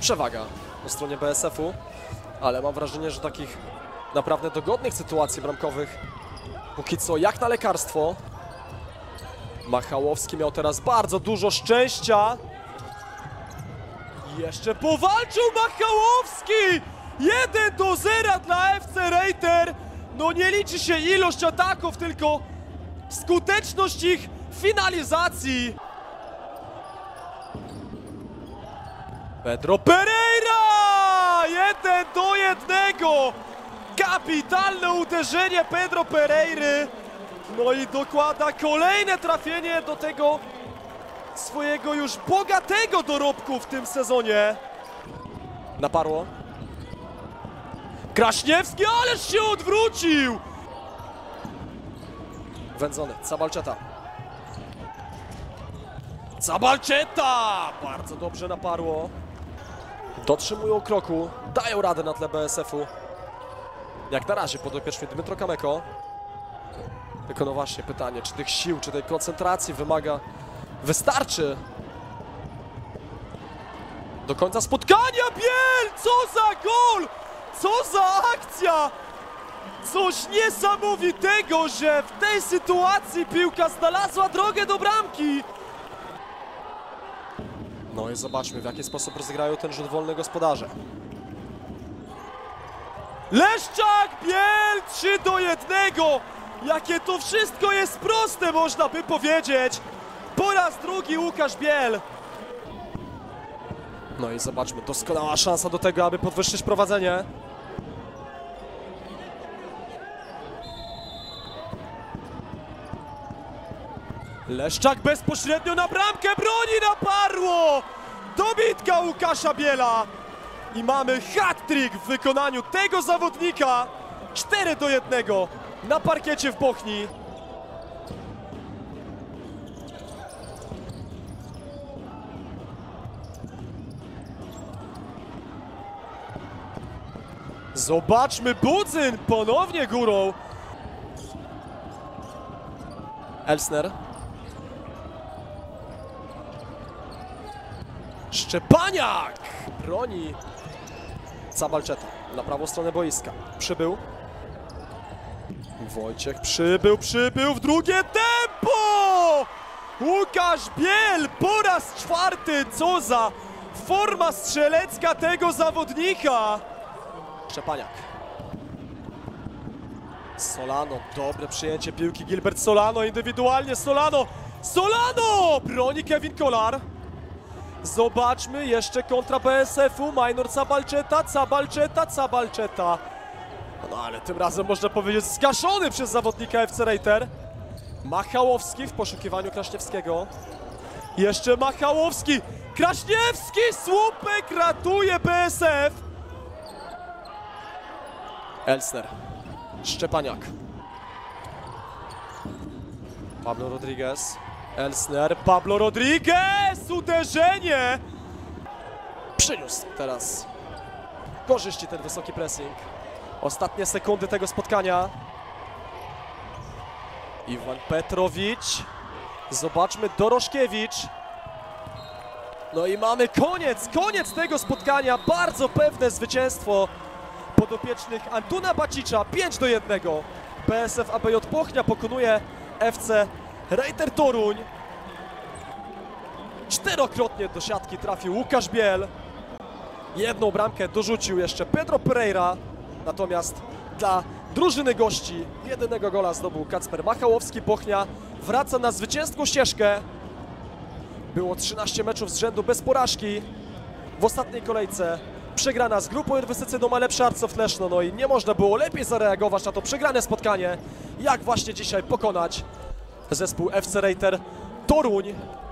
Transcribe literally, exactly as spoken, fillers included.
przewaga po stronie B S F-u, ale mam wrażenie, że takich naprawdę dogodnych sytuacji bramkowych póki co jak na lekarstwo. Machałowski miał teraz bardzo dużo szczęścia. Jeszcze powalczył Machałowski! jeden do zera dla F C Rejter. No nie liczy się ilość ataków, tylko skuteczność ich finalizacji. Pedro Pereira! jeden do jednego! Kapitalne uderzenie Pedro Pereiry. No i dokłada kolejne trafienie do tego swojego już bogatego dorobku w tym sezonie. Naparło. Kraśniewski, ależ się odwrócił! Wędzony, Cabalczeta. Cabalczeta! Bardzo dobrze naparło. Dotrzymują kroku, dają radę na tle B S F-u. Jak na razie podopieczny Dmytro Kameko. Tylko no właśnie pytanie, czy tych sił, czy tej koncentracji wymaga, wystarczy do końca spotkania. Biel! Co za gol! Co za akcja! Coś niesamowitego, że w tej sytuacji piłka znalazła drogę do bramki. No i zobaczmy, w jaki sposób rozegrają ten rzut wolny gospodarze. Leszczak, Biel, trzy do jednego! Jakie to wszystko jest proste, można by powiedzieć. Po raz drugi Łukasz Biel. No i zobaczmy, doskonała szansa do tego, aby podwyższyć prowadzenie. Leszczak bezpośrednio na bramkę, broni, naparło! Dobitka Łukasza Biela. I mamy hat-trick w wykonaniu tego zawodnika. cztery do jednego na parkiecie w Bochni. Zobaczmy, Budzyn ponownie górą. Elsner. Szczepaniak broni Cabalczeta na prawą stronę boiska. Przybył. Wojciech przybył, przybył w drugie tempo! Łukasz Biel po raz czwarty. Co za forma strzelecka tego zawodnika. Szczepaniak. Solano, dobre przyjęcie piłki. Gilbert Solano, indywidualnie Solano. Solano! Broni Kevin Kolar. Zobaczmy, jeszcze kontra B S F-u. Minor Cabalczeta, Cabalczeta, Cabalczeta. No ale tym razem można powiedzieć zgaszony przez zawodnika F C Rejter. Machałowski w poszukiwaniu Kraśniewskiego. Jeszcze Machałowski. Kraśniewski, słupek ratuje B S F. Elsner. Szczepaniak. Pablo Rodriguez. Elsner. Pablo Rodriguez! Uderzenie! Przyniósł teraz korzyści ten wysoki pressing. Ostatnie sekundy tego spotkania. Iwan Petrowicz. Zobaczmy, Doroszkiewicz. No i mamy koniec, koniec tego spotkania. Bardzo pewne zwycięstwo podopiecznych Antuna Bacicza. pięć do jednego. B S F A B J Bochnia pokonuje F C Rejter Toruń. Czterokrotnie do siatki trafił Łukasz Biel. Jedną bramkę dorzucił jeszcze Pedro Pereira. Natomiast dla drużyny gości jedynego gola zdobył Kacper Machałowski. Bochnia wraca na zwycięską ścieżkę. Było trzynaście meczów z rzędu bez porażki. W ostatniej kolejce przegrana z grupą inwestycyjną Lepszy Arcow Leszno. No i nie można było lepiej zareagować na to przegrane spotkanie, jak właśnie dzisiaj pokonać zespół F C Rejter Toruń.